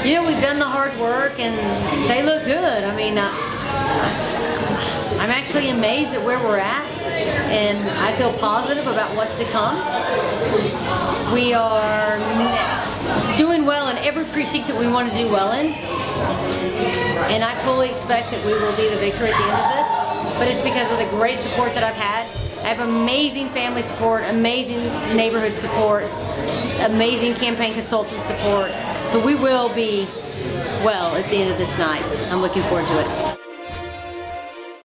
You know, we've done the hard work and they look good. I mean, I'm actually amazed at where we're at, and I feel positive about what's to come. We are doing well in every precinct that we want to do well in, and I fully expect that we will be the victor at the end of this, but it's because of the great support that I've had. I have amazing family support, amazing neighborhood support, amazing campaign consultant support, so we will be well at the end of this night. I'm looking forward to it.